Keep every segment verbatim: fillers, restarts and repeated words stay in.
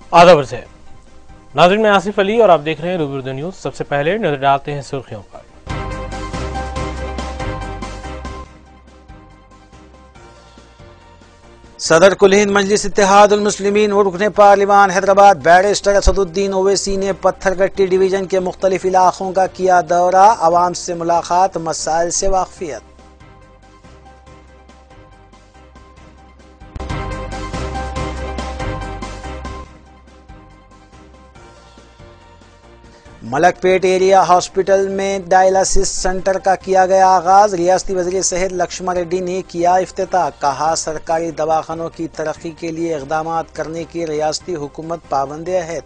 आदाब से नाज़रीन, मैं आसिफ अली और आप देख रहे हैं रूबरू न्यूज। सबसे पहले नजर डालते हैं सुर्खियों पर। सदर कुल हिंद मजलिस इत्तेहादुल मुस्लिमीन व रुकने पार्लिमान हैदराबाद बैरिस्टर असदुद्दीन ओवैसी ने पत्थरगट्टी डिवीजन के मुख्तलिफ इलाकों का किया दौरा, आवाम से मुलाकात, मसाइल से वाकफियत। मलकपेट एरिया हॉस्पिटल में डायलिसिस सेंटर का किया गया आगाज, रियासती वज़ीर सेहत लक्ष्मण रेड्डी ने किया इफ्तिताह। कहा, सरकारी दवाखानों की तरक्की के लिए इक़दाम करने की रियासती हुकूमत पाबंद है।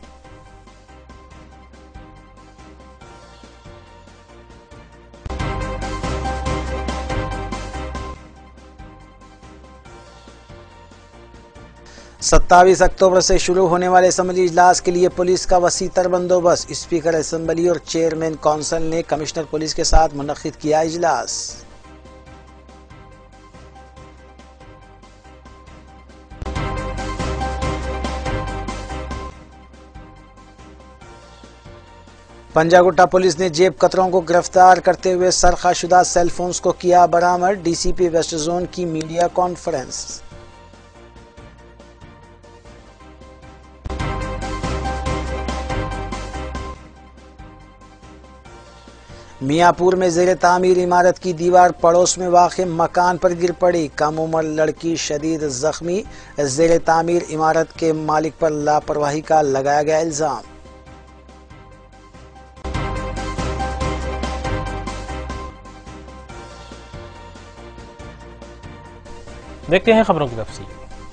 सत्ताईस अक्टूबर से शुरू होने वाले असम्बली इजलास के लिए पुलिस का वसीतर बंदोबस्त। स्पीकर असम्बली और चेयरमैन काउंसिल ने कमिश्नर पुलिस के साथ मुनक्किद किया इजलास। पंजागुट्टा पुलिस ने जेब कतरों को गिरफ्तार करते हुए सरखाशुदा सेलफोन्स को किया बरामद। डीसीपी वेस्ट जोन की मीडिया कॉन्फ्रेंस। मियाँपुर में ज़ेरे तामीर इमारत की दीवार पड़ोस में वाक़े मकान पर गिर पड़ी, कम उम्र लड़की शदीद जख्मी। ज़ेरे तामीर इमारत के मालिक पर लापरवाही का लगाया गया इल्जाम। देखते हैं खबरों की तफसील।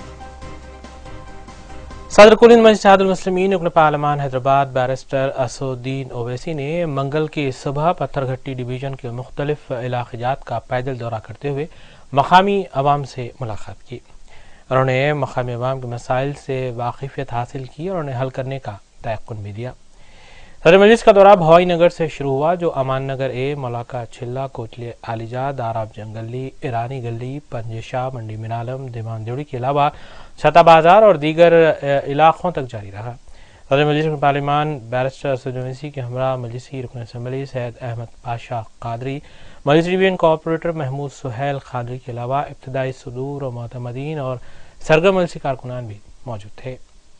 सदर कुल हिंद मजलिस इत्तेहादुल मुस्लिमीन रुकन पार्लिमान हैदराबाद बैरिस्टर असदुद्दीन ओवैसी ने मंगल की सुबह पत्थरगट्टी डिवीजन के मुख्तलिफ इलाक़ात का पैदल दौरा करते हुए मकामी अवाम से मुलाकात की। उन्होंने मकामी अवाम के मसाइल से वाकिफियत हासिल की और उन्हें हल करने का तयक़्क़ुन भी दिया। सदर मजलिस का दौरा भवाई नगर से शुरू हुआ, जो अमान नगर ए, मौलाका छिल्ला, कोटले आलिजाद, आराब जंगली, ईरानी गली, पंजेशाह, मंडी मिनालम, दीवान जोड़ी के अलावा छता बाजार और दीगर इलाकों तक जारी रहा। सदर मजलिस पार्लिमान बैरिस्टर असदुद्दीन ओवैसी के हमरा मजलिसी रुकन assembly Syed Ahmed Pasha Quadri, Majlis division corporator Mahmood Suhail Quadri के अलावा इब्तदाई सदूर और मोतमदीन और सरगर्म मजलिसी कारकुनान भी मौजूद थे।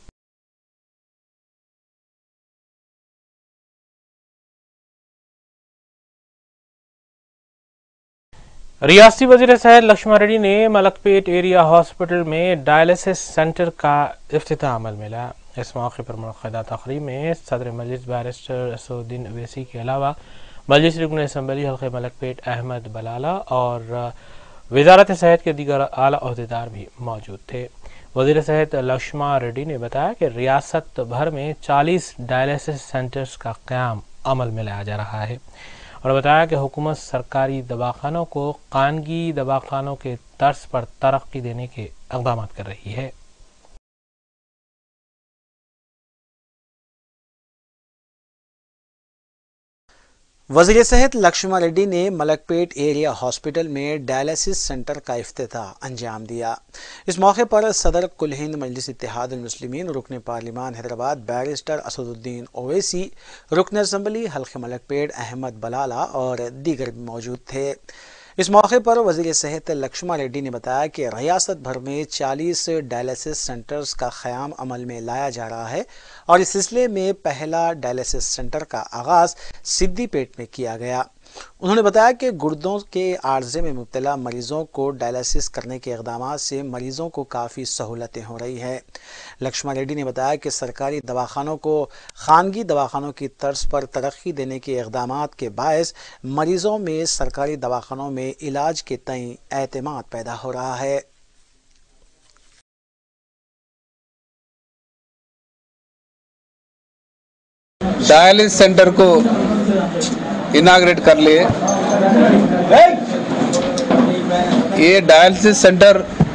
रियासती वज़ीर सेहत लक्ष्मण रेड्डी ने मलकपेट एरिया हॉस्पिटल में डायलिसिस सेंटर का इफ्तिताह अमल में लाया। इस मौके पर मुनक़्क़िदा तक़रीब में सदर मजलिस बैरिस्टर असदुद्दीन ओवैसी के अलावा मजलिस रुकन असम्बली हल्क़े मलकपेट अहमद बलाला और वज़ारत सेहत के दीगर आला ओहदेदार भी मौजूद थे। वज़ीर सेहत लक्ष्मण रेड्डी ने बताया कि रियासत भर में चालीस डायलिसिस सेंटर्स का क़याम अमल में लाया जा रहा है और बताया कि हुकूमत सरकारी दवाखानों को खानगी दवाखानों के तर्ज पर तरक्की देने के इक़दाम कर रही है। वज़ीर सेहत लक्ष्मण रेड्डी ने मलकपेट एरिया हॉस्पिटल में डायलिसिस सेंटर का इफ्तिताह अंजाम दिया। इस मौके पर सदर कुल हिंद मजलिस इत्तेहादुल मुस्लिमीन रुकन पार्लिमान हैदराबाद बैरिस्टर असदुद्दीन ओवैसी, रुकन असम्बली हल्क़े मलकपेट अहमद बलाला और दीगर भी मौजूद थे। इस मौके पर वज़ीर सेहत लक्ष्मण रेड्डी ने बताया कि रियासत भर में चालीस डायलिसिस सेंटर्स का क़याम अमल में लाया जा रहा है और इस सिलसिले में पहला डायलिसिस सेंटर का आगाज़ सिद्दीपेट में किया गया। उन्होंने बताया कि गुर्दों के आर्जे में मुब्तला मरीजों को डायलिसिस करने के इक़दाम से मरीजों को काफ़ी सहूलतें हो रही है। लक्ष्मण रेड्डी ने बताया कि सरकारी दवाखानों को खानगी दवाखानों की तर्ज पर तरक्की देने के इक़दाम के बायस मरीजों में सरकारी दवाखानों में इलाज के तय एतमाद पैदा हो रहा है। डायलिसिस सेंटर को इनाग्रेट कर लिए। ये डायलिसिस सेंटर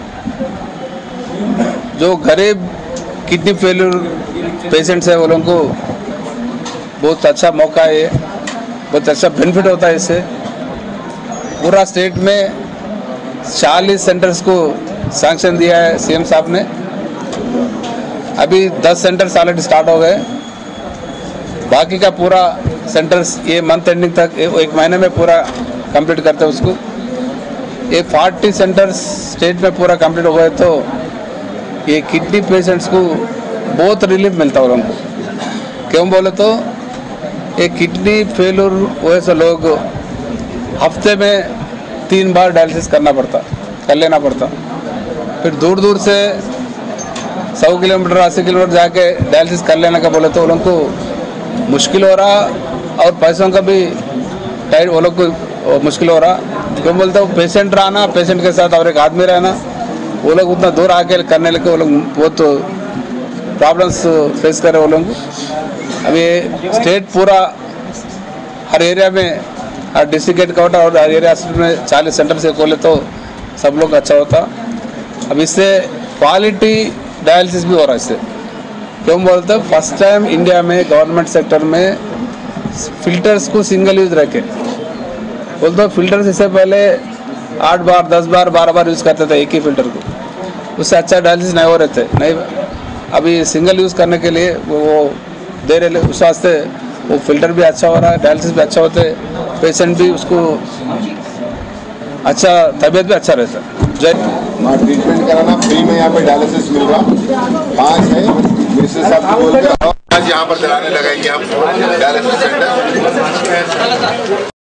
जो गरीब किडनी फेल्यूर पेशेंट्स है वो लोगों को बहुत अच्छा मौका है, बहुत अच्छा बेनिफिट होता है। इससे पूरा स्टेट में चालीस सेंटर्स को सैंक्शन दिया है सीएम साहब ने। अभी दस सेंटर्स ऑलरेडी स्टार्ट हो गए, बाकी का पूरा सेंटर्स ये मंथ एंडिंग तक एक महीने में पूरा कंप्लीट करते हैं उसको। ये चालीस सेंटर्स स्टेट में पूरा कंप्लीट हो गए तो ये किडनी पेशेंट्स को बहुत रिलीफ मिलता है उनको। क्यों बोले तो ये किडनी फेलर हुए से लोग हफ्ते में तीन बार डायलिसिस करना पड़ता कर लेना पड़ता, फिर दूर दूर से सौ किलोमीटर अस्सी किलोमीटर जाके डायलिसिस कर लेने का बोले तो उन लोग को मुश्किल हो रहा और पैसों का भी टाइट वो लोग को मुश्किल हो रहा। क्यों बोलते हो पेशेंट रहना, पेशेंट के साथ और एक आदमी रहना, वो लोग उतना दूर आके करने लगे वो लोग बहुत प्रॉब्लम्स फेस कर रहे वो लोग। अभी स्टेट पूरा हर एरिया में हर डिस्ट्रिक्ट हेडक्वार्टर और हर एरिया में चालीस सेंटर से खोले तो सब लोग अच्छा होता। अब इससे क्वालिटी डायलिसिस भी हो रहा है इससे। क्यों बोलते हैं फर्स्ट टाइम इंडिया में गवर्नमेंट सेक्टर में फिल्टर्स को सिंगल यूज रखे। बोलते हो फिल्टर्स इससे पहले आठ बार दस बार बारह बार यूज़ करते थे एक ही फिल्टर को, उससे अच्छा डायलिसिस नहीं हो रहे थे। नहीं अभी सिंगल यूज़ करने के लिए वो, वो दे रहे, उस वास्ते वो फिल्टर भी अच्छा हो रहा है, डायलिसिस भी अच्छा होते, पेशेंट भी उसको अच्छा तबीयत भी अच्छा रहता है। जय ट्रीटमेंट कराना फ्री में यहाँ पे डायलिसिस मिल रहा पाँच है मिनिस्टर साहब को बोल कर आज यहाँ पर चलाने लगाएंगे आप डायलिसिस सेंटर।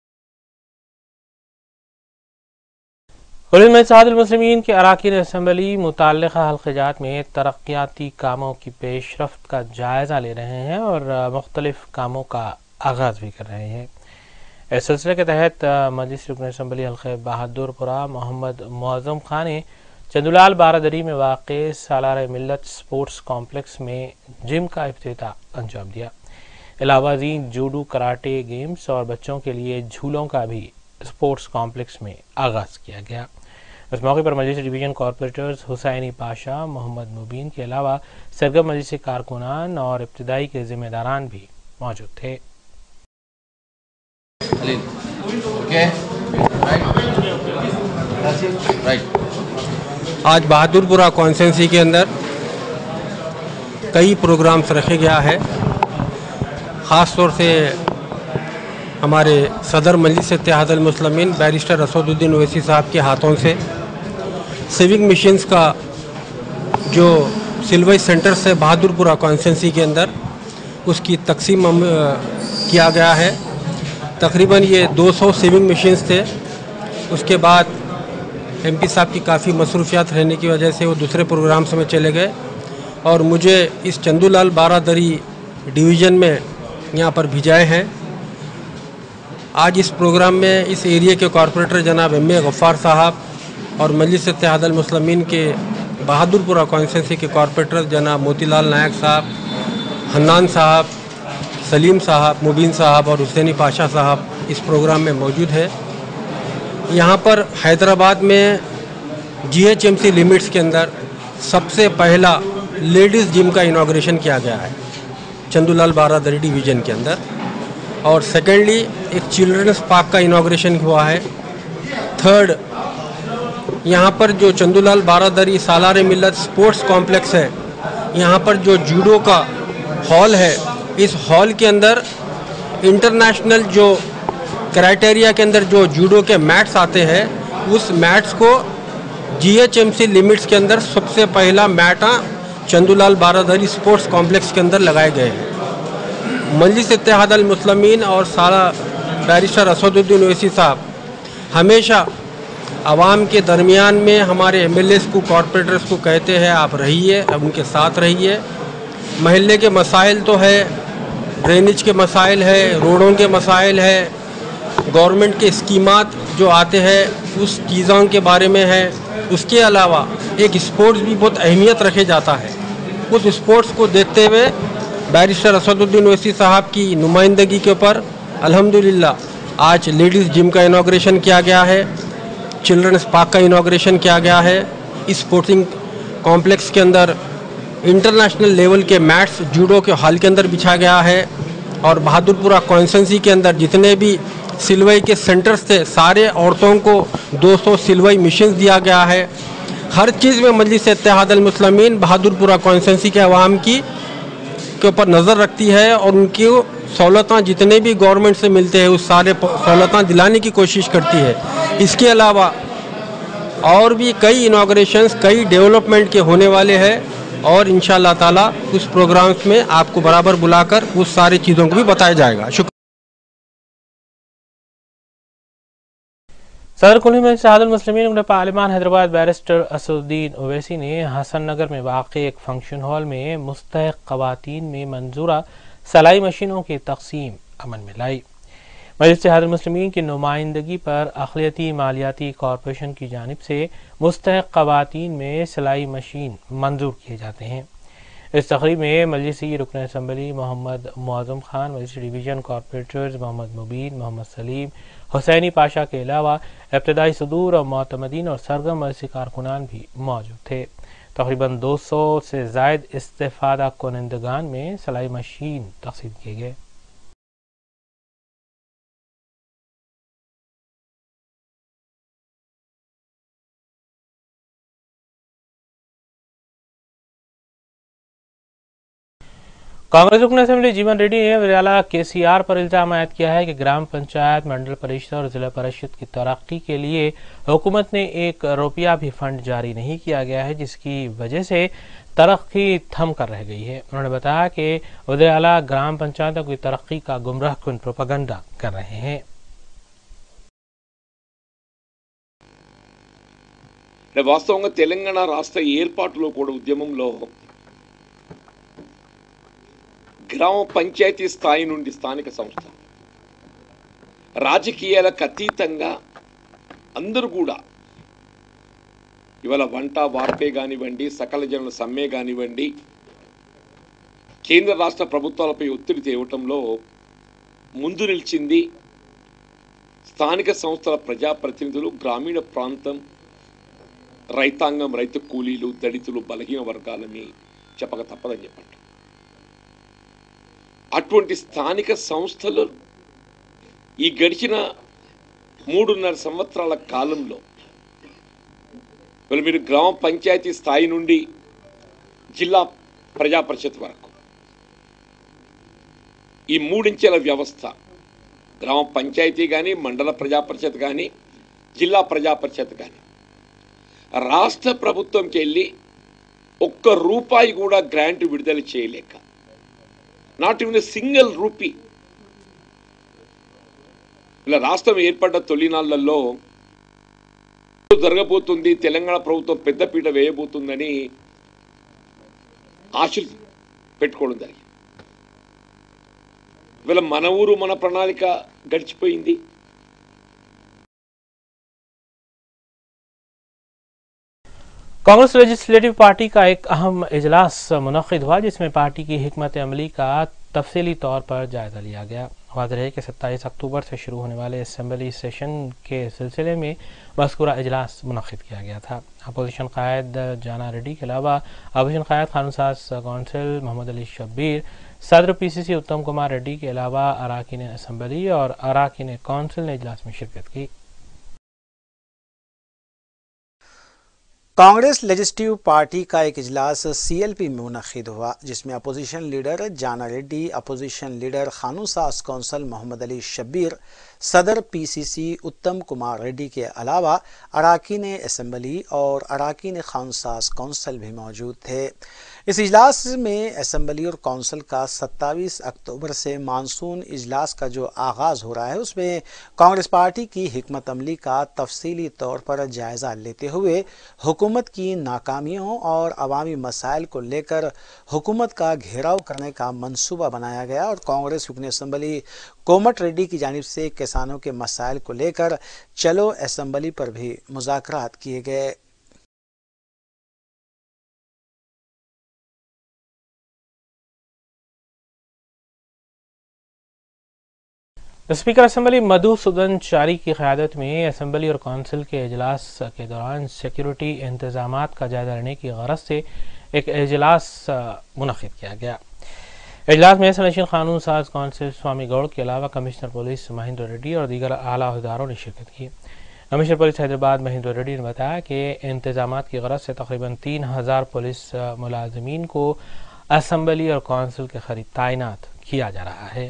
कुल इत्तेहादुल मुस्लिमीन के अरकान असम्बली मुतल्लिक़ा हल्क़ात में तरक्याती कामों की पेशरफ्त का जायज़ा ले रहे हैं और मुख्तलिफ़ कामों का आगाज़ भी कर रहे हैं। इस सिलसिले के तहत मजलिस रुकन असम्बली हल्क़े बहादुरपुरा मोहम्मद मुअज़्ज़म खान ने चंदूलाल बारादरी में वाक़े सालार मिल्लत स्पोर्ट्स कॉम्प्लेक्स में जिम का इफ्तिताह अंजाम दिया। अलावा जूडो, कराटे गेम्स और बच्चों के लिए झूलों का भी स्पोर्ट्स कॉम्प्लेक्स में आगाज़ किया गया। इस मौके पर मजलिस डिवीज़न कॉरपोरेटर्स हुसैनी पाशा, मोहम्मद मुबीन के अलावा सरगर्म मजलिस कारकुनान और इब्तिदाई के जिम्मेदारान भी मौजूद थे। आज बहादुरपुरा कॉन्स्टिट्यूंसी के अंदर कई प्रोग्राम्स रखे गया है। ख़ास तौर से हमारे सदर मजलिस इत्तेहादुल मुस्लिमीन बैरिस्टर असदुद्दीन ओवैसी साहब के हाथों से सिविक मिशंस का जो सिलवई सेंटर से बहादुरपुरा कॉन्स्टिट्यूंसी के अंदर उसकी तकसीम किया गया है। तकरीबन ये दो सौ सिविक मिशंस थे। उसके बाद एमपी साहब की काफ़ी मसरूफियात रहने की वजह से वो दूसरे प्रोग्राम्स में चले गए और मुझे इस चंदूलाल बारादरी डिवीज़न में यहाँ पर भिजाए हैं। आज इस प्रोग्राम में इस एरिया के कॉरपोरेटर जनाब एम ए गफ़ार साहब और मजलिस इत्तेहादुल मुस्लिमीन के बहादुरपुरा कॉन्स्टिट्यूंसी के कॉरपोरेटर जनाब मोतीलाल नायक साहब, हन्नान साहब, सलीम साहब, मुबीन साहब और हुसैनी पाशा साहब इस प्रोग्राम में मौजूद है। यहाँ पर हैदराबाद में जीएचएमसी लिमिट्स के अंदर सबसे पहला लेडीज़ जिम का इनॉग्रेशन किया गया है चंदूलाल बारादरी डिवीज़न के अंदर। और सेकेंडली एक चिल्ड्रंस पार्क का इनॉग्रेशन हुआ है। थर्ड, यहाँ पर जो चंदूलाल बारादरी सालार मिल्लत स्पोर्ट्स कॉम्प्लेक्स है, यहाँ पर जो जूडो का हॉल है, इस हॉल के अंदर इंटरनेशनल जो क्राइटेरिया के अंदर जो जूडो के मैट्स आते हैं, उस मैट्स को जीएचएमसी लिमिट्स के अंदर सबसे पहला mat Chandulal Baradari sports complex के अंदर लगाए गए हैं। मजलिस इत्तेहादुल मुस्लिमीन और सारा बैरिस्टर असदुद्दीन ओवैसी साहब हमेशा आवाम के दरमियान में हमारे एमएलएस को, कॉरपोरेटर्स को कहते हैं आप रहिए, उनके साथ रहिए। महल्ले के मसाइल तो है, ड्रेनेज के मसाइल है, रोडों के मसाइल है, गवर्नमेंट के स्कीमात जो आते हैं उस चीज़ों के बारे में है। उसके अलावा एक स्पोर्ट्स भी बहुत अहमियत रखे जाता है। उस स्पोर्ट्स को देखते हुए बैरिस्टर असदुद्दीन ओवैसी साहब की नुमाइंदगी के ऊपर अल्हम्दुलिल्लाह आज लेडीज़ जिम का इनॉग्रेशन किया गया है, चिल्ड्रंस पार्क का इनॉग्रेशन किया गया है। इस स्पोर्टिंग कॉम्प्लेक्स के अंदर इंटरनेशनल लेवल के मैट्स जूडो के हॉल के अंदर बिछा गया है और बहादुरपुरा कॉन्स्टिट्यूंसी के अंदर जितने भी सिलवई के सेंटर्स थे, सारे औरतों को दो सौ सिलवई मशीन्स दिया गया है। हर चीज़ में मजलिस इत्तेहाद अल मुस्लिमीन बहादुरपुरा कॉन्स्टिट्यूंसी के अवाम की के ऊपर नज़र रखती है और उनकी सहूलतें जितने भी गवर्नमेंट से मिलते हैं उस सारे सहूलतें दिलाने की कोशिश करती है। इसके अलावा और भी कई इनाग्रेशंस, कई डेवलपमेंट के होने वाले हैं और इंशाअल्लाह ताला उस प्रोग्राम्स में आपको बराबर बुलाकर उस सारी चीज़ों को भी बताया जाएगा। शुक्रिया। सदर कुल हिंद इत्तेहादुल मुस्लिमीन पार्लिमान हैदराबाद बैरिस्टर असदुद्दीन ओवैसी ने हसन नगर में वाक़ एक फंक्शन हॉल में मुस्तहिक़ ख़वातीन में मंजूरा सलाई मशीनों की तक़सीम अमल में लाई। मजलिस इत्तेहादुल मुस्लिमीन की नुमाइंदगी पर अक़लियती मालियाती कॉरपोरेशन की जानिब से मुस्तहिक़ ख़वातीन में सिलाई मशीन मंजूर किए जाते हैं। इस तक़रीब में मजलिसी रुकन असम्बली मोहम्मद मुआज़म खान, मजलिसी डिवीज़न कॉरपोरेटर्स मोहम्मद मुबीन, मोहम्मद सलीम, हुसैनी पाशा के अलावा इब्तदाई सदूर और मोतमदीन और सरगर्म मजलिसी कारकुनान भी मौजूद थे। तकरीबन दो सौ से ज़ायद इस्तेफ़ादा कुनंदगान में सिलाई मशीन तक़सीम किए गए। कांग्रेस रुकन असेंबली जीवन रेड्डी ने वज़ीर-ए-आला के सी आर पर इल्ज़ाम आयद किया है कि ग्राम पंचायत, मंडल परिषद और जिला परिषद की तरक्की के लिए हुकूमत ने एक रुपया भी फंड जारी नहीं किया गया है, जिसकी वजह से तरक्की थम कर रह गई है। उन्होंने बताया कि वज़ीर-ए-आला ग्राम पंचायतों की तरक्की का गुमराह कुन प्रोपेगेंडा कर रहे हैं। వాస్తవంగా తెలంగాణ రాష్ట్ర ఏర్పాటులో కూడా ఉద్యమంలో గ్రామ పంచాయతీ స్థాయి నుండి స్థానిక సంస్థ రాజకీయాలకు అతీతంగా అందరూ కూడా ఇవాళ వంట వార్పే కానివ్వండి, సకల జనుల సమ్మె కానివ్వండి, కేంద్ర రాష్ట్ర ప్రభుత్వాలపై ఒత్తిడి తేవటంలో ముందు నిలిచింది స్థానిక సంస్థల ప్రజాప్రతినిధులు, గ్రామీణ ప్రాంతం, రైతాంగం, రైతు కూలీలు, దళితులు, బలహీన వర్గాలని చెప్పక తప్పదని చెప్పండి. అటువంటి స్థానిక సంస్థలు ఈ గడిచిన మూడున్నర సంవత్సరాల కాలంలో మీరు గ్రామ పంచాయతీ స్థాయి నుండి జిల్లా ప్రజా పరిషత్ వరకు ఈ మూడించెల వ్యవస్థ, గ్రామ పంచాయతీ కానీ, మండల ప్రజా పరిషత్ కానీ, జిల్లా ప్రజా పరిషత్ కానీ రాష్ట్ర ప్రభుత్వంకి వెళ్ళి ఒక్క రూపాయి కూడా గ్రాంట్ విడుదల చేయలేక, not even a single rupee. ఇలా రాష్ట్రం ఏర్పడ్డ తొలినాళ్లలో జరగబోతుంది, తెలంగాణ ప్రభుత్వం పెద్దపీట వేయబోతుందని ఆశలు పెట్టుకోవడం జరిగింది. వీళ్ళ మన ఊరు మన ప్రణాళిక గడిచిపోయింది. कांग्रेस लेजिस्लेटिव पार्टी का एक अहम इजलास मुनक़िद हुआ, जिसमें पार्टी की हिकमत अमली का तफसीली तौर पर जायजा लिया गया। वाज़ेह है कि सत्ताईस अक्टूबर से शुरू होने वाले असम्बली सेशन के सिलसिले में मज़कूरा इजलास मुनक़िद किया गया था। अपोजिशन क़ायद जाना रेड्डी के अलावा अपोजिशन क़ायद क़ानूनसाज़ कौंसिल मोहम्मद अली शब्बीर, सदर पी सी सी उत्तम कुमार रेड्डी के अलावा अराकीन असम्बली और अराकीन कौंसिल ने इजलास में शिरकत की। कांग्रेस लेजिस्लेटिव पार्टी का एक इजलास सी एल पी में मुनक़िद हुआ, जिसमें opposition leader Jana Reddy, opposition leader क़ानूनसाज़ कौंसिल मोहम्मद अली शब्बीर, सदर पी सी सी उत्तम कुमार रेड्डी के अलावा अराकीन असम्बली और अराकीन क़ानूनसाज़ कौंसिल भी मौजूद थे। इस इजलास में असम्बली और कौंसिल का सत्ताईस अक्टूबर से मानसून इजलास का जो आगाज़ हो रहा है, उसमें कांग्रेस पार्टी की हिकमत अमली का तफसीली तौर पर जायज़ा लेते हुए हुकूमत की नाकामियों और अवामी मसाइल को लेकर हुकूमत का घेराव करने का मंसूबा बनाया गया और कांग्रेस रुकन असम्बली कोमट रेड्डी की जानिब से किसानों के मसाइल को लेकर चलो असम्बली पर भी मुज़ाकरात किए गए। स्पीकर असम्बली मधुसूदन चारी की क़यादत में असम्बली और कौंसिल के इजलास के दौरान सिक्योरिटी इंतजामात का जायजा लेने की गरज से एक इजलास मुनक़िद किया गया। इजलास में सनशीन क़ानून साज कौंसिल स्वामी गौड़ के अलावा कमिश्नर पुलिस महेंद्र रेड्डी और दीगर आला अहदेदारों ने शिरकत की। कमिश्नर पुलिस हैदराबाद महेंद्र रेड्डी ने बताया कि इंतजामात की गरज से तकरीबन तीन हजार पुलिस मुलाजमीन को असम्बली और कौंसिल के करीब तैनात किया जा रहा है।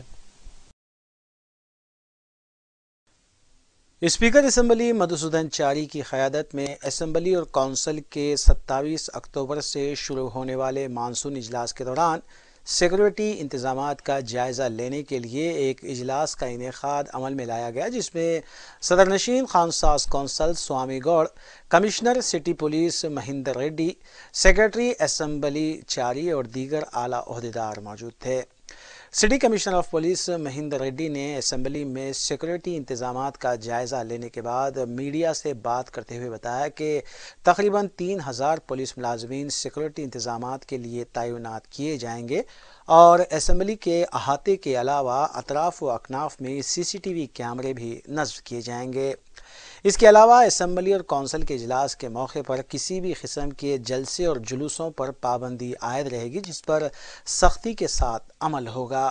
स्पीकर असम्बली मधुसूदन चारी की क़यादत में असम्बली और कौंसिल के सत्ताईस अक्टूबर से शुरू होने वाले मानसून इजलास के दौरान सिक्योरिटी इंतजामात का जायज़ा लेने के लिए एक इजलास का इनेकाद अमल में लाया गया, जिसमें सदर नशीन खानसास council Swamy Goud, commissioner city police Mahender Reddy, secretary assembly Chari और दीगर आला ओहदेदार मौजूद थे। City commissioner of police Mahender Reddy ने असम्बली में सिक्योरिटी इंतजामात का जायज़ा लेने के बाद मीडिया से बात करते हुए बताया कि तकरीबन तीन हज़ार पुलिस मुलाजमीन सिक्योरिटी इंतजामात के लिए तैनात किए जाएंगे और असम्बली के अहाते के अलावा अतराफ व अकनाफ में सीसीटीवी कैमरे भी नस्ब किए जाएंगे। इसके अलावा असम्बली और कौंसिल के इजलास के मौके पर किसी भी किस्म के जलसे और जुलूसों पर पाबंदी आयद रहेगी, जिस पर सख्ती के साथ अमल होगा।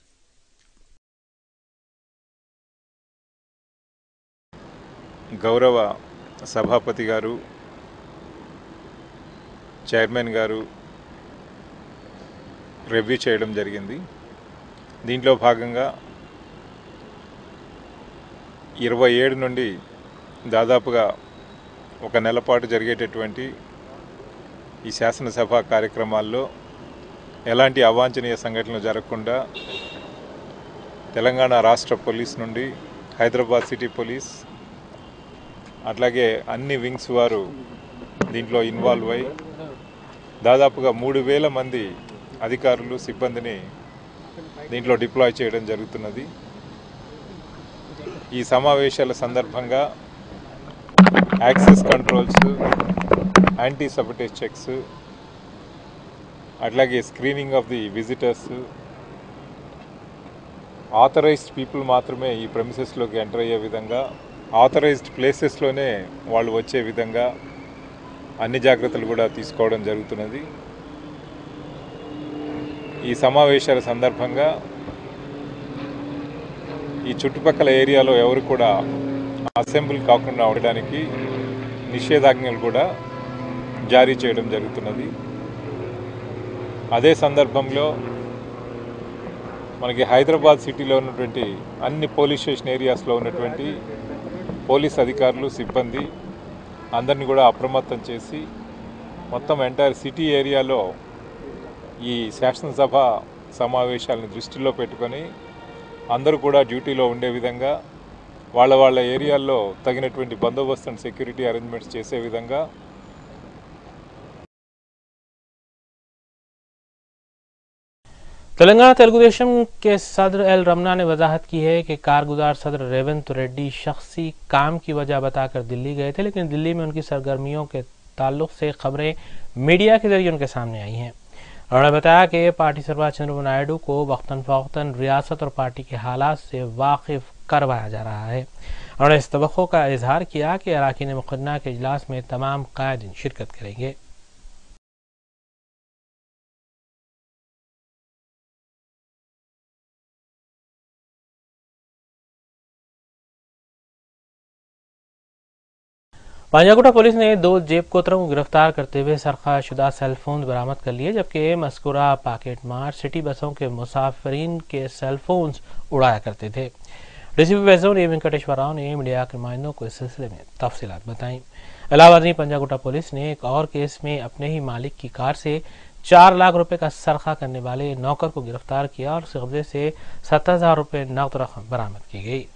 గౌరవ సభాపతి గారు, చైర్మన్ గారు రివ్యూ చేయడం జరిగింది. దీంట్లో భాగంగా ఇరవై ఏడు నుండి దాదాపుగా ఒక నెల పాటు జరిగేటటువంటి ఈ శాసనసభ కార్యక్రమాల్లో ఎలాంటి అవాంఛనీయ సంఘటనలు జరగకుండా తెలంగాణ రాష్ట్ర పోలీస్ నుండి హైదరాబాద్ సిటీ పోలీస్ అట్లాగే అన్ని వింగ్స్ వారు దీంట్లో ఇన్వాల్వ్ అయ్యి దాదాపుగా మూడు వేల మంది అధికారులు సిబ్బందిని దీంట్లో డిప్లాయ్ చేయడం జరుగుతున్నది. ఈ సమావేశాల సందర్భంగా access controls, anti sabotage checks, అట్లాగే screening of the visitors, authorized people మాత్రమే ఈ ప్రెమిసెస్లోకి ఎంటర్ అయ్యే విధంగా, ఆథరైజ్డ్ ప్లేసెస్లోనే వాళ్ళు వచ్చే విధంగా అన్ని జాగ్రత్తలు కూడా తీసుకోవడం జరుగుతున్నది. ఈ సమావేశాల సందర్భంగా ఈ చుట్టుపక్కల ఏరియాలో ఎవరు కూడా అసెంబ్లీ కాకుండా ఉండడానికి నిషేధాజ్ఞలు కూడా జారీ చేయడం జరుగుతున్నది. అదే సందర్భంలో మనకి హైదరాబాద్ సిటీలో ఉన్నటువంటి అన్ని పోలీస్ స్టేషన్ ఏరియాస్లో ఉన్నటువంటి పోలీస్ అధికారులు, సిబ్బంది అందరినీ కూడా అప్రమత్తం చేసి మొత్తం ఎంటైర్ సిటీ ఏరియాలో ఈ శాసనసభ సమావేశాలను దృష్టిలో పెట్టుకొని అందరూ కూడా డ్యూటీలో ఉండే విధంగా వాళ్ళ వాళ్ళ ఏరియాల్లో తగినటువంటి బందోబస్తు అండ్ సెక్యూరిటీ అరేంజ్మెంట్స్ చేసే విధంగా तेलंगाना तेलुगुदेशम के सदर एल रमना ने वजाहत की है कि कारगुजार सदर रेवंत रेड्डी शख्सी काम की वजह बताकर दिल्ली गए थे, लेकिन दिल्ली में उनकी सरगर्मियों के ताल्लुक से खबरें मीडिया के जरिए उनके सामने आई हैं। उन्होंने बताया कि पार्टी सरबराह चंद्रबाबू नायडू को वक्तन फवक्तन रियासत और पार्टी के हालात से वाकिफ करवाया जा रहा है। उन्होंने इस तवक्को का इजहार किया कि अराकीन मुक़न्ना के इजलास में तमाम कायदीन शिरकत करेंगे। पंजागुटा पुलिस ने दो जेब कोतरों को गिरफ्तार करते हुए सरखाशुदा सेलफोन बरामद कर लिए, जबकि मस्कुरा पॉकेट मार सिटी बसों के मुसाफिरीन के सेलफोन्स उड़ाया करते थे। DCP west zone A Venkateswara Rao ने मीडिया के नुमाइंदों को इस सिलसिले में तफसीलात बताई। इलाहाबाद पंजागुटा पुलिस ने एक और केस में अपने ही मालिक की कार से चार लाख रुपए का सरखा करने वाले नौकर को गिरफ्तार किया और उसके कब्जे से सत्तर हजार रुपये नकद रकम बरामद की गई।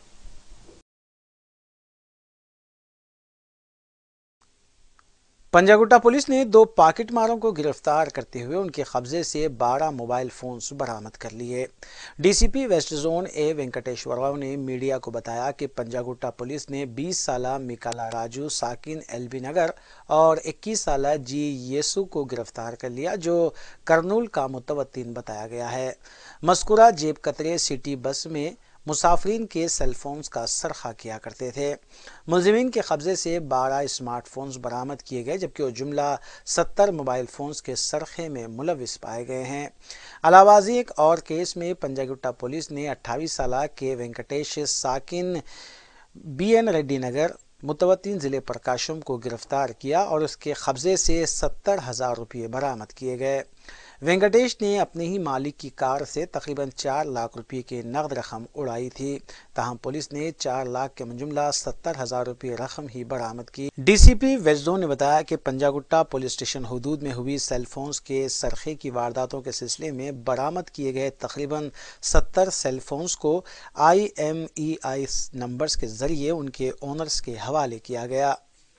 पंजागुटा पुलिस ने दो पॉकेट मारों को गिरफ्तार करते हुए उनके कब्जे से बारह मोबाइल फोन्स बरामद कर लिए। DCP west zone A Venkateswara Rao ने मीडिया को बताया कि पंजागुटा पुलिस ने बीस साला मिकाला राजू साकिन एलबी नगर और इक्कीस साला जी येसु को गिरफ्तार कर लिया, जो करनूल का मुतवत्तिन बताया गया है। मस्कुरा जेब कतरे सिटी बस में मुसाफिरीन के सेलफोन्स का सरखा किया करते थे। मुलजिमीन के कब्जे से बारह स्मार्टफोन्स बरामद किए गए, जबकि वो जुमला सत्तर मोबाइल फोन्स के सरखे में मुलविस पाए गए हैं। अलावाजी एक और केस में पंजागुट्टा पुलिस ने अट्ठाईस साल के वेंकटेश साकिन बी एन रेड्डी नगर मुतवत्तिन जिले प्रकाशम को गिरफ्तार किया और उसके कब्जे से सत्तर हजार रुपये बरामद किए गए। वेंकटेश ने अपने ही मालिक की कार से तकरीबन चार लाख रुपये की नकद रकम उड़ाई थी। ताहम पुलिस ने चार लाख के जुमला सत्तर हजार रुपये रकम ही बरामद की। डीसीपी वेजदोन ने बताया कि पंजागुट्टा पुलिस स्टेशन हुदूद में हुई सेलफोन्स के सरखे की वारदातों के सिलसिले में बरामद किए गए तकरीबन सत्तर सेलफोन्स को I M E I numbers के जरिए उनके ओनर्स के हवाले किया गया।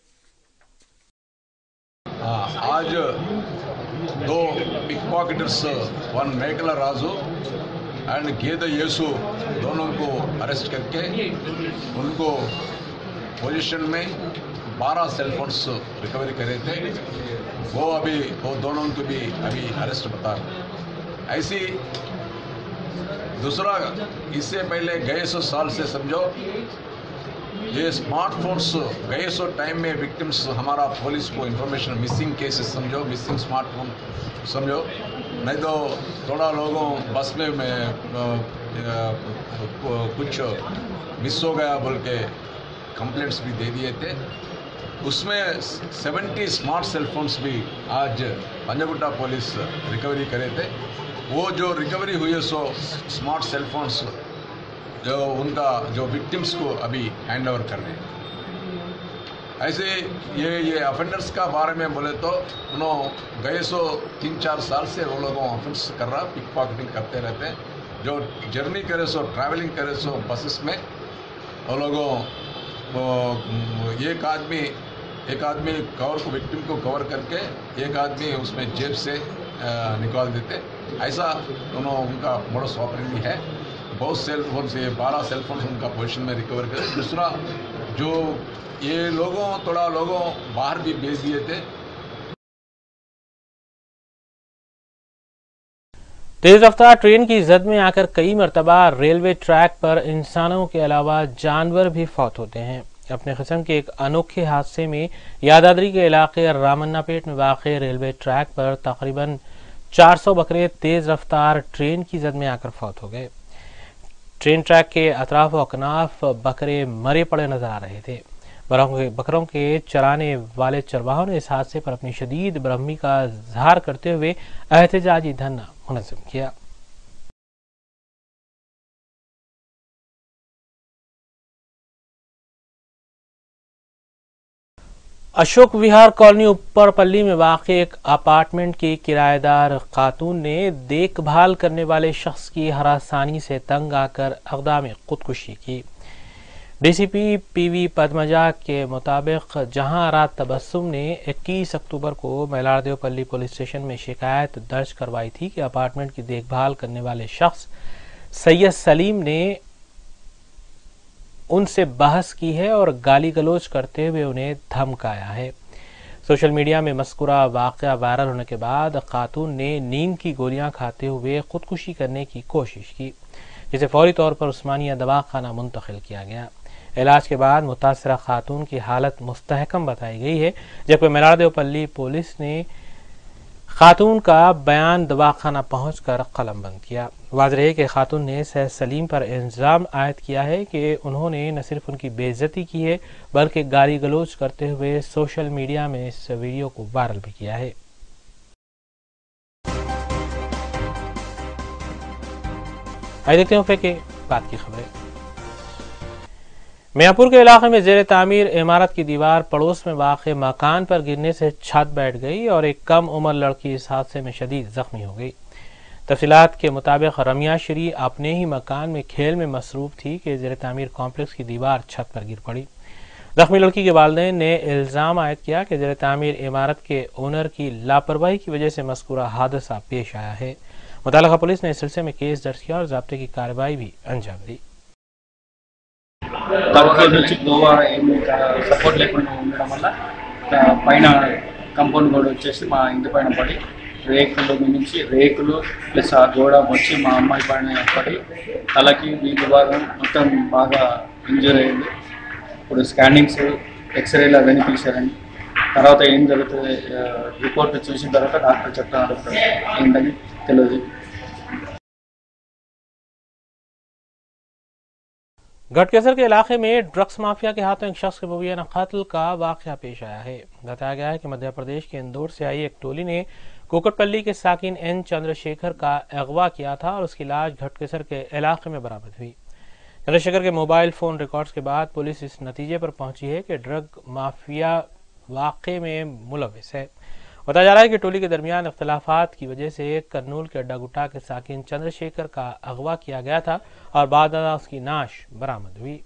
आज दो pick pocketers one Mekala Raju and गेद येसु दोनों को अरेस्ट करके उनको पोजीशन में बारह सेलफोन्स रिकवरी करे थे। वो अभी वो दोनों को भी अभी अरेस्ट बता रहे। ऐसी दूसरा इससे पहले गए सौ साल से समझो ये स्मार्टफोन्स गए सो टाइम में विक्टिम्स हमारा पुलिस को इंफॉर्मेशन मिसिंग केसेस समझो मिसिंग स्मार्टफोन समझो, नहीं तो थोड़ा लोगों बस में, में आ, आ, कुछ मिस हो गया बोल के कंप्लेंट्स भी दे दिए थे। उसमें सत्तर स्मार्ट सेलफोन्स भी आज पंजागुट्टा पुलिस रिकवरी करे थे। वो जो रिकवरी हुई है सो स्मार्ट सेलफोन्स जो उनका जो विक्टिम्स को अभी हैंड ओवर कर रहे हैं। ऐसे ये ये अफेंडर्स का बारे में बोले तो उन्होंने गए सो तीन चार साल से वो लोगों ऑफेंस कर रहा पिक पॉकेटिंग करते रहते हैं। जो जर्नी करे सो ट्रैवलिंग करे सो बसेस में वो लोगों एक आदमी एक आदमी कवर को विक्टिम को कवर करके एक आदमी उसमें जेब से निकाल देते। ऐसा उन्होंने उनका मोडस ऑपरेंडी है। बहुत सेल फोन से बारह सेल फोन उनका पोजीशन में रिकवर करे। दूसरा जो ये लोगों थोड़ा लोगों बाहर भी भेज दिए थे। तेज रफ्तार ट्रेन की जद में आकर कई मरतबा रेलवे ट्रैक पर इंसानों के अलावा जानवर भी फौत होते हैं। अपने किस्म के एक अनोखे हादसे में यादाद्री के इलाके रामन्नापेट में वाक़े रेलवे ट्रैक पर तकरीबन चार सौ बकरे तेज रफ्तार ट्रेन की जद में आकर फौत हो गए। ट्रेन ट्रैक के अतराफ व अकनाफ बकरे मरे पड़े नजर आ रहे थे। बकरों के चराने वाले चरवाहों ने इस हादसे पर अपनी शदीद बरहमी का इजहार करते हुए एहतजाजी धरना मुनज़्ज़म किया। अशोक विहार कॉलोनी ऊपरपल्ली में वाक़ एक अपार्टमेंट की किराएदार खातून ने देखभाल करने वाले शख्स की हरासानी से तंग आकर अक़दाम खुदकुशी की। डीसीपी पीवी पद्मजा के मुताबिक जहां रात तबस्सुम ने इक्कीस अक्टूबर को मैलारदेवपल्ली पुलिस स्टेशन में शिकायत दर्ज करवाई थी कि अपार्टमेंट की देखभाल करने वाले शख्स सैयद सलीम ने उनसे बहस की है और गाली गलौज करते हुए उन्हें धमकाया है। सोशल मीडिया में मज़कूरा वाक़या वायरल होने के बाद खातून ने नींद की गोलियां खाते हुए खुदकुशी करने की कोशिश की, जिसे फौरी तौर पर उस्मानिया दवाखाना मुंतकिल किया गया। इलाज के बाद मुतासरा खातून की हालत मुस्तहकम बताई गई है, जबकि मैलारदेवपल्ली पुलिस ने खातून का बयान दवाखाना पहुंचकर कलमबंद किया। वाज़ेह है कि खातून ने सैयद सलीम पर इल्ज़ाम आयद किया है कि उन्होंने न सिर्फ उनकी बेइज्जती की है बल्कि गाली गलौज करते हुए सोशल मीडिया में इस वीडियो को वायरल भी किया है। आइए देखते हैं के बाद की खबरें। मियाँपुर के इलाके में ज़ेर तामीर इमारत की दीवार पड़ोस में वाक़े मकान पर गिरने से छत बैठ गई और एक कम उम्र लड़की इस हादसे में शदीद जख्मी हो गई। तफसीलात के मुताबिक रमिया श्री अपने ही मकान में खेल में मसरूफ थी कि ज़ेर तामीर कॉम्प्लेक्स की दीवार छत पर गिर पड़ी। जख्मी लड़की के वालिदैन ने इल्ज़ाम आयद किया कि ज़ेर तामीर इमारत के ओनर की लापरवाही की वजह से मज़कूरा हादसा पेश आया है। मुतल्लिका पुलिस ने इस सिलसिले में केस दर्ज किया और ज़ाब्ते की कार्रवाई भी अंजाम दी। తక్కువ నుంచి గోవా ఏమి సపోర్ట్ లేకుండా ఉండడం వల్ల పైన కంపౌండ్ గోడ వచ్చేసి మా ఇంటి పైన పడి రేకులు నుంచి రేకులు ప్లస్ ఆ గోడ వచ్చి మా అమ్మాయి పైన పడి తలకి వీపు భాగం మొత్తం బాగా ఇంజూర్ అయింది. ఇప్పుడు స్కానింగ్స్ ఎక్స్రేలు అవన్నీ తీశారండి. తర్వాత ఏం జరుగుతుంది రిపోర్ట్ చూసిన తర్వాత డాక్టర్ చెప్తున్నారు ఏంటని తెలియదు. गढ़केसर के इलाके में ड्रग्स माफिया के हाथों एक शख्स के मुबैना कत्ल का वाकया पेश आया है। बताया गया है कि मध्य प्रदेश के इंदौर से आई एक टोली ने कुकटपल्ली के साकिन एन चंद्रशेखर का अगवा किया था और उसकी लाश गढ़केसर के इलाके में बरामद हुई। चंद्रशेखर के मोबाइल फोन रिकॉर्ड्स के बाद पुलिस इस नतीजे पर पहुंची है कि ड्रग माफिया वाकये में मुलविस है। बताया जा रहा है कि टोली के दरमियान इख्तलाफात की वजह से कर्नूल के अड्डा गुट्टा के साकिन चंद्रशेखर का अगवा किया गया था और बाद में उसकी नाश बरामद हुई।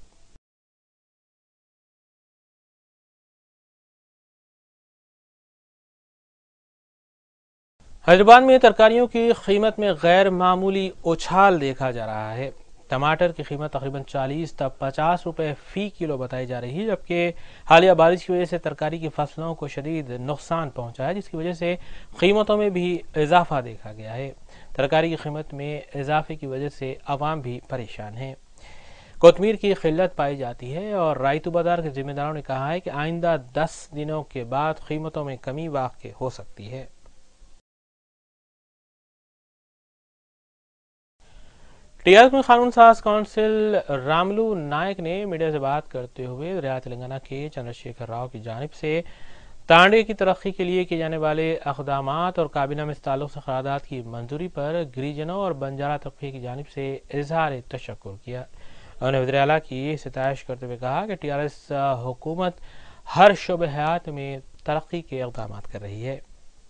हैदराबाद में तरकारियों की कीमत में गैर मामूली उछाल देखा जा रहा है। टमाटर की कीमत तकरीबन चालीस तक पचास रुपए फी किलो बताई जा रही है, जबकि हालिया बारिश की वजह से तरकारी की फसलों को शदीद नुकसान पहुंचा है, जिसकी वजह से कीमतों में भी इजाफा देखा गया है। तरकारी की कीमत में इजाफे की वजह से अवाम भी परेशान है। कोतमीर की किल्लत पाई जाती है और रायतू बाजार के जिम्मेदारों ने कहा है कि आइंदा दस दिनों के बाद कीमतों में कमी वाक़ हो सकती है। टीआरएस में कानून साज काउंसिल रामलू नायक ने मीडिया से बात करते हुए रियासत तेलंगाना के चंद्रशेखर राव की जानिब से तांडे की तरक्की के लिए किए जाने वाले अक़दामात और काबीना में इस ताल्लुक से क़रारदाद की मंजूरी पर गिरिजनों और बंजारा तबके की जानिब से इजहार तशक्कुर किया। उन्होंने वज़ीर आला की सिताइश करते हुए कहा कि टीआरएस हुकूमत हर शोबे हयात में तरक्की के इक़दामात कर रही है।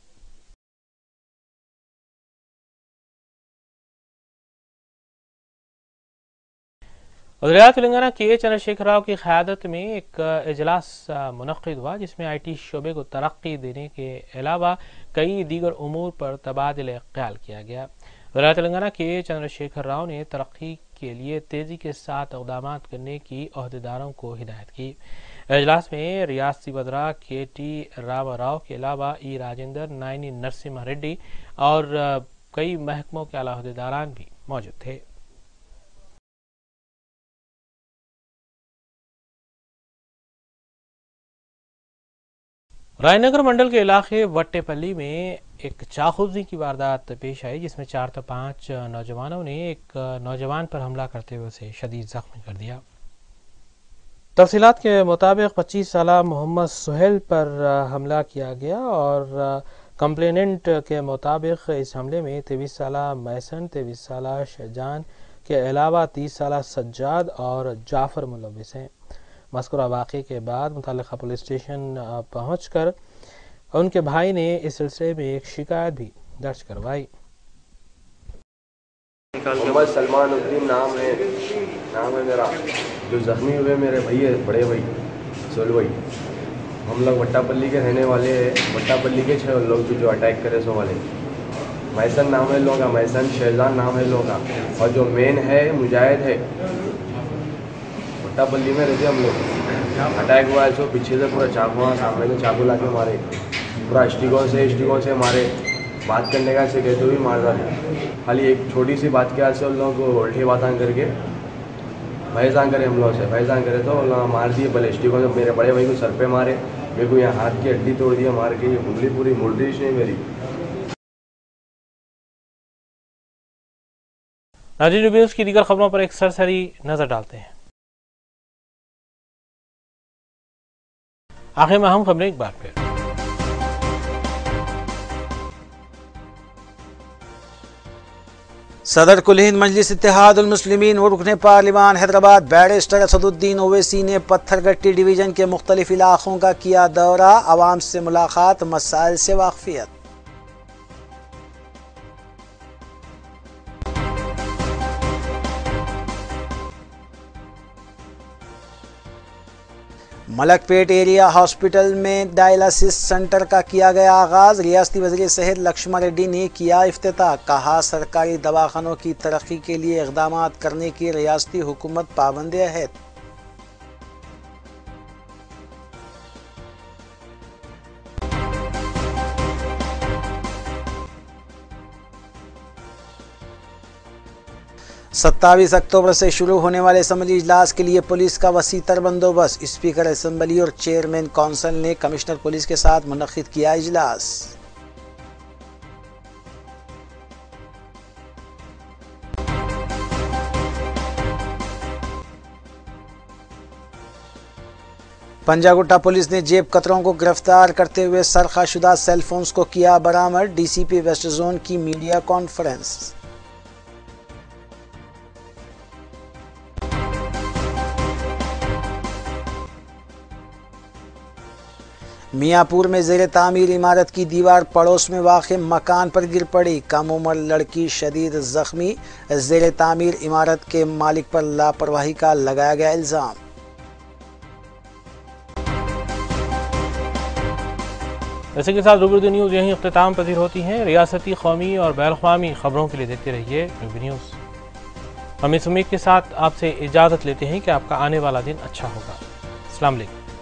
वज़ीर तेलंगाना के चंद्रशेखर राव की क़यादत में एक इजलास मुनक़्क़िद हुआ, जिसमें आई टी शोबे को तरक्की देने के अलावा कई दीगर उमूर पर तबादला ख्याल किया गया। वज़ीर तेलंगाना के चंद्रशेखर राव ने तरक्की के लिए तेज़ी के साथ इक़दामात करने की अहदेदारों को हिदायत की। इजलास में रियासती वज़रा के टी रामा राव के अलावा ई राजेंद्र, नायनी नरसिम्हा रेड्डी और कई महकमों के आला अहदेदारान भी मौजूद थे। रायनगर मंडल के इलाके वट्टेपल्ली में एक चाकूजी की वारदात पेश आई, जिसमें चार तो पांच नौजवानों ने एक नौजवान पर हमला करते हुए उसे शदीद जख्मी कर दिया। तफसीलात के मुताबिक पच्चीस साला मोहम्मद सुहेल पर हमला किया गया और कंप्लेनेंट के मुताबिक इस हमले में तेईस साला मैसन, तेईस साला शहजान के अलावा तीस साला सज्जाद और जाफर मुलविस हैं। मज़कूरा वाक़े के बाद मुतल्लिक़ा पुलिस स्टेशन पहुंचकर उनके भाई ने इस सिलसिले में एक शिकायत भी दर्ज करवाई। मोहम्मद सलमान उद्दीन नाम है नाम है मेरा। जो ज़ख्मी हुए मेरे भैया बड़े भाई सोल भाई, हम लोग वट्टापल्ली के रहने वाले हैं। वट्टापल्ली के छः लोग जो अटैक करे सो वाले। मैसन नाम है लोगों का, मैसन शहजान नाम है लोगों का, और जो मेन है मुजाहिद है। वट्टापल्ली में रहते हम लोग। अटैक हुआ है सो पीछे से पूरा चाकू, सामने से चाकू ला के मारे, पूरा स्टिकों से स्टिकों से मारे। बात करने का से कहते हुए मार डाले। खाली एक छोटी सी बात के आज से उन लोगों को उल्टी बातें करके भयजान करे हम लोग से भयजान करे तो लोग मार दिए। भले स्टिकों से मेरे बड़े भाई को सर पे मारे, मेरे को यहाँ हाथ की हड्डी तोड़ दिया मार के। ये उंगली पूरी मुलरिश नहीं मेरी। नाज़रीन, न्यूज़ की दीगर खबरों पर एक सरसरी नजर डालते हैं। आखिर में हम खबरें एक बार फिर। सदर कुल हिंद मजलिस इत्तेहादुल मुस्लिमीन व रुकने पार्लिमान हैदराबाद बैरिस्टर असदुद्दीन ओवैसी ने पत्थरगट्टी डिवीजन के मुख्तलिफ इलाकों का किया दौरा, आवाम से मुलाकात, मसाइल से वाकफियत। मलकपेट एरिया हॉस्पिटल में डायलिसिस सेंटर का किया गया आगाज, रियासती वज़ीर सेहत लक्ष्मण रेड्डी ने किया इफ्तिताह। कहा सरकारी दवाखानों की तरक्की के लिए इक़दामात करने की रियासती हुकूमत पाबंद है। सत्ताईस अक्टूबर से शुरू होने वाले असम्बली इजलास के लिए पुलिस का वसीतर बंदोबस्त। स्पीकर असम्बली और चेयरमैन काउंसिल ने कमिश्नर पुलिस के साथ मुनक़्क़िद किया इजलास। पंजागुट्टा पुलिस ने जेब कतरों को गिरफ्तार करते हुए सरखाशुदा सेलफोन्स को किया बरामद। डीसीपी वेस्ट जोन की मीडिया कॉन्फ्रेंस। मियाँपुर में ज़ेरे तामीर इमारत की दीवार पड़ोस में वाक़े मकान पर गिर पड़ी। कम उम्र लड़की शदीद जख्मी। ज़ेरे तामीर इमारत के मालिक पर लापरवाही का लगाया गया इल्ज़ाम। इसी के साथ रूबरू न्यूज़ यहीं इख्तिताम पजीर होती हैं। रियासती, कौमी और बैनुल-अक़वामी खबरों के लिए देखते रहिए रूबरू न्यूज़। हम इस उम्मीद के साथ आपसे इजाज़त लेते हैं कि आपका आने वाला दिन अच्छा होगा। अस्सलाम वालेकुम।